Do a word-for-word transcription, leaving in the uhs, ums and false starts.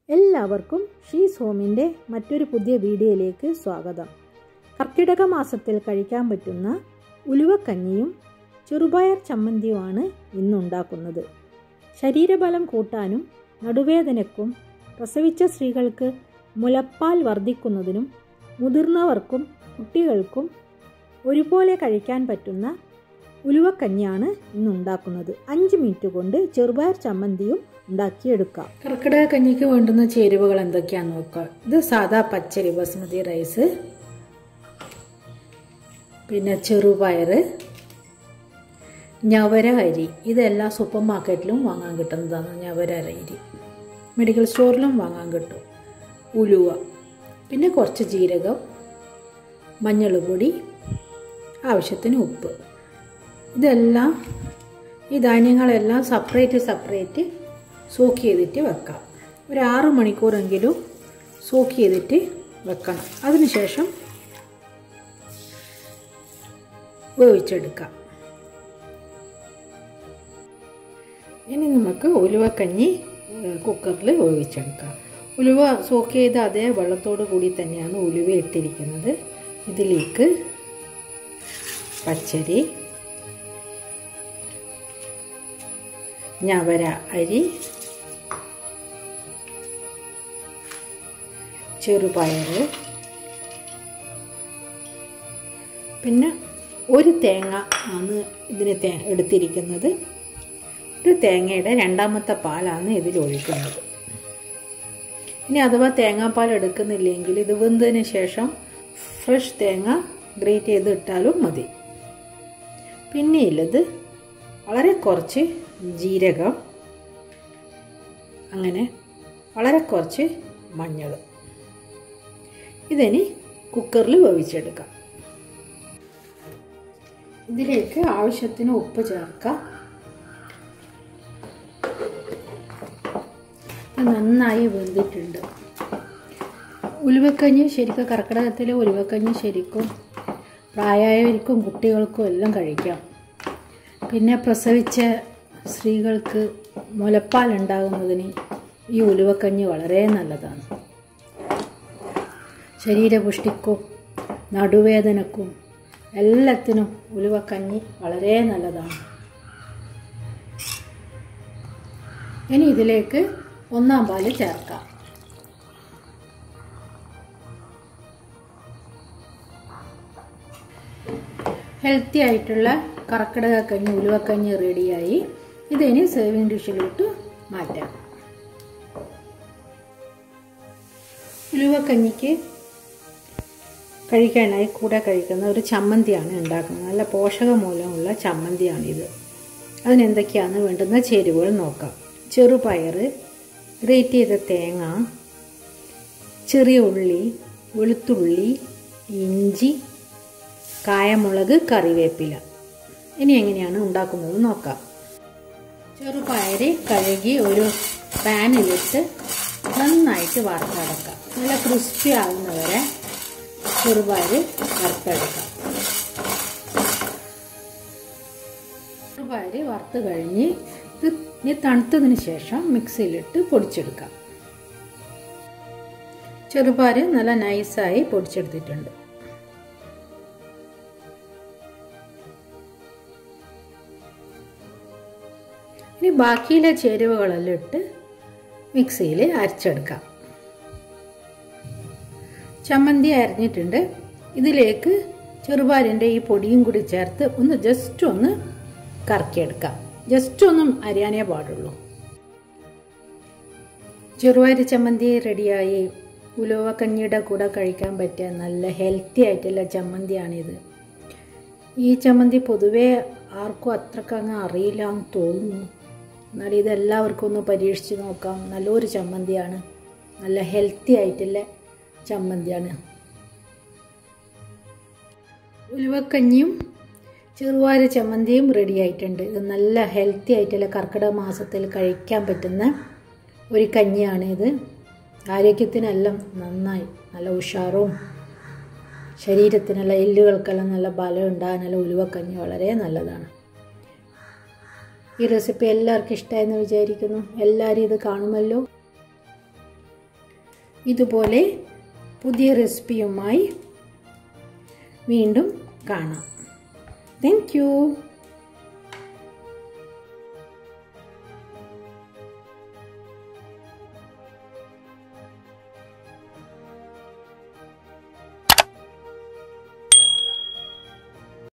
എല്ലാവർക്കും ഷീസ് ഹോമിൻ്റെ മറ്റൊരു പുതിയ വീഡിയോയിലേക്ക് സ്വാഗതം. കർക്കിടക മാസത്തിൽ കഴിക്കാൻ പറ്റുന്ന ഉലുവക്കഞ്ഞിയും ചെറുപയർ ചമ്മന്തിയുമാണ് ഇന്നുണ്ടാക്കുന്നത്. ശരീരബലം കൂട്ടാനും നടുവേദനയ്ക്കും പ്രസവിച്ച സ്ത്രീകൾക്ക് മുലപ്പാൽ വർദ്ധിക്കുന്നതിനും മുതിർന്നവർക്കും കുട്ടികൾക്കും ഒരുപോലെ കഴിക്കാൻ പറ്റുന്ന ഉലുവക്കഞ്ഞിയാണ് ഇന്നുണ്ടാക്കുന്നത്. അഞ്ച് മിനിറ്റ് കൊണ്ട് ചെറുപയർ ചമ്മന്തിയും ഉണ്ടാക്കിയെടുക്കാം. കർക്കിടക കഞ്ഞിക്ക് വേണ്ടുന്ന ചേരുവകൾ എന്തൊക്കെയാണെന്ന് നോക്കാം. ഇത് സാധാ പച്ചരി ബസ്മതി റൈസ്, പിന്നെ ചെറുപയർ, ഞവര അരി. ഇതെല്ലാം സൂപ്പർ മാർക്കറ്റിലും വാങ്ങാൻ കിട്ടുന്നതാണ്. ഞവര അരി മെഡിക്കൽ സ്റ്റോറിലും വാങ്ങാൻ കിട്ടും. ഉലുവ, പിന്നെ കുറച്ച് ജീരകം, മഞ്ഞൾപ്പൊടി, ആവശ്യത്തിന് ഉപ്പ്. ഇതെല്ലാം ഈ ധാന്യങ്ങളെല്ലാം സെപ്പറേറ്റ് സെപ്പറേറ്റ് സോക്ക് ചെയ്തിട്ട് വെക്കാം. ഒരു ആറ് മണിക്കൂറെങ്കിലും സോക്ക് ചെയ്തിട്ട് വെക്കണം. അതിനുശേഷം വേവിച്ചെടുക്കാം. ഇനി നമുക്ക് ഉലുവക്കഞ്ഞി കുക്കറിൽ വേവിച്ചെടുക്കാം. ഉലുവ സോക്ക് ചെയ്ത അതേ വെള്ളത്തോട് കൂടി തന്നെയാണ് ഉലുവ ഇട്ടിരിക്കുന്നത്. ഇതിലേക്ക് പച്ചരി, ഞവര അരി, ചെറുപയർ, പിന്നെ ഒരു തേങ്ങ ആണ് ഇതിന് തേ എടുത്തിരിക്കുന്നത്. ഒരു തേങ്ങയുടെ രണ്ടാമത്തെ പാലാണ് ഇതിൽ ഒഴിക്കുന്നത്. ഇനി അഥവാ തേങ്ങാപ്പാൽ എടുക്കുന്നില്ലെങ്കിൽ ഇത് വെന്തതിന് ശേഷം ഫ്രഷ് തേങ്ങ ഗ്രേറ്റ് ചെയ്ത് ഇട്ടാലും മതി. പിന്നെ ഉള്ളത് വളരെ കുറച്ച് ജീരകം, അങ്ങനെ വളരെ കുറച്ച് മഞ്ഞൾ. ഇതിനി കുക്കറിൽ വേവിച്ചെടുക്കാം. ഇതിലേക്ക് ആവശ്യത്തിന് ഉപ്പ് ചേർക്കാം. നന്നായി വെന്തിട്ടുണ്ട്. ഉലുവക്കഞ്ഞി ശരിക്കും കർക്കിടകത്തിലെ ഉലുവക്കഞ്ഞി ശരിക്കും പ്രായമായവർക്കും കുട്ടികൾക്കും എല്ലാം കഴിക്കാം. പിന്നെ പ്രസവിച്ച സ്ത്രീകൾക്ക് മുലപ്പാൽ ഉണ്ടാകുന്നതിന് ഈ ഉലുവക്കഞ്ഞി വളരെ നല്ലതാണ്. ശരീരപുഷ്ടിക്കും നടുവേദനക്കും എല്ലാത്തിനും ഉലുവക്കഞ്ഞി വളരെ നല്ലതാണ്. ഇനി ഇതിലേക്ക് ഒന്നാം പാല് ചേർക്കാം. ഹെൽത്തി ആയിട്ടുള്ള കർക്കിടക കഞ്ഞി ഉലുവക്കഞ്ഞി റെഡിയായി. ഇതിനി സെർവിങ് ഡിഷിലോട്ട് മാറ്റാം. ഉലുവക്കഞ്ഞിക്ക് കഴിക്കാനായി കൂടെ കഴിക്കുന്ന ഒരു ചമ്മന്തിയാണ് ഉണ്ടാക്കുന്നത്. നല്ല പോഷകമൂലമുള്ള ചമ്മന്തിയാണിത്. അതിനെന്തൊക്കെയാണ് വേണ്ടുന്ന ചേരുവകൾ നോക്കാം. ചെറുപയർ, ഗ്രേറ്റ് ചെയ്ത തേങ്ങ, ചെറിയ ഉള്ളി, വെളുത്തുള്ളി, ഇഞ്ചി, കായമുളക്, കറിവേപ്പില. ഇനി എങ്ങനെയാണ് ഉണ്ടാക്കുന്നത് നോക്കാം. ചെറുപയർ കഴുകി ഒരു പാനിലിട്ട് നന്നായിട്ട് വറുത്തെടുക്കാം. നല്ല ക്രിസ്പി ആകുന്നവരെ ചെറുപയർ വറുത്തെടുക്കാം. ചെറുപയർ വറുത്ത് കഴിഞ്ഞ് ഇത് ഇനി തണുത്തതിന് ശേഷം മിക്സിയിലിട്ട് പൊടിച്ചെടുക്കാം. ചെറുപയർ നല്ല നൈസായി പൊടിച്ചെടുത്തിട്ടുണ്ട്. ഇനി ബാക്കിയിലെ ചേരുവകളെല്ലാം ഇട്ട് മിക്സിയിൽ അരച്ചെടുക്കാം. ചമ്മന്തി അരഞ്ഞിട്ടുണ്ട്. ഇതിലേക്ക് ചെറുപയറിൻ്റെ ഈ പൊടിയും കൂടി ചേർത്ത് ഒന്ന് ജസ്റ്റ് ഒന്ന് കറക്കിയെടുക്കാം. ജസ്റ്റ് ഒന്നും അരിയാനേ പാടുള്ളൂ. ചെറുപയർ ചമ്മന്തി റെഡിയായി. ഉലുവക്കഞ്ഞിയുടെ കൂടെ കഴിക്കാൻ പറ്റിയ നല്ല ഹെൽത്തി ആയിട്ടുള്ള ചമ്മന്തിയാണിത്. ഈ ചമ്മന്തി പൊതുവേ ആർക്കും അത്രക്കങ്ങ് അറിയില്ല എന്ന് തോന്നുന്നു. എന്നാൽ ഇതെല്ലാവർക്കും ഒന്ന് പരീക്ഷിച്ച് നോക്കാം. നല്ലൊരു ചമ്മന്തിയാണ്. നല്ല ഹെൽത്തി ആയിട്ടുള്ള ചമ്മന്തിയാണ്. ഉലുവക്കഞ്ഞിയും ചെറുപയർ ചമ്മന്തിയും റെഡി ആയിട്ടുണ്ട്. ഇത് നല്ല ഹെൽത്തി ആയിട്ടുള്ള കർക്കിടക മാസത്തിൽ കഴിക്കാൻ പറ്റുന്ന ഒരു കഞ്ഞിയാണ് ഇത്. ആരോഗ്യത്തിനെല്ലാം നന്നായി നല്ല ഉഷാറും ശരീരത്തിനുള്ള എല്ലുകൾക്കെല്ലാം നല്ല ബലം ഉണ്ടാകാനുള്ള ഉലുവക്കഞ്ഞി വളരെ നല്ലതാണ്. ഈ റെസിപ്പി എല്ലാവർക്കും ഇഷ്ടമായെന്ന് വിചാരിക്കുന്നു. എല്ലാവരും ഇത് കാണുമല്ലോ. ഇതുപോലെ പുതിയ റെസിപ്പിയുമായി വീണ്ടും കാണാം. Thank U.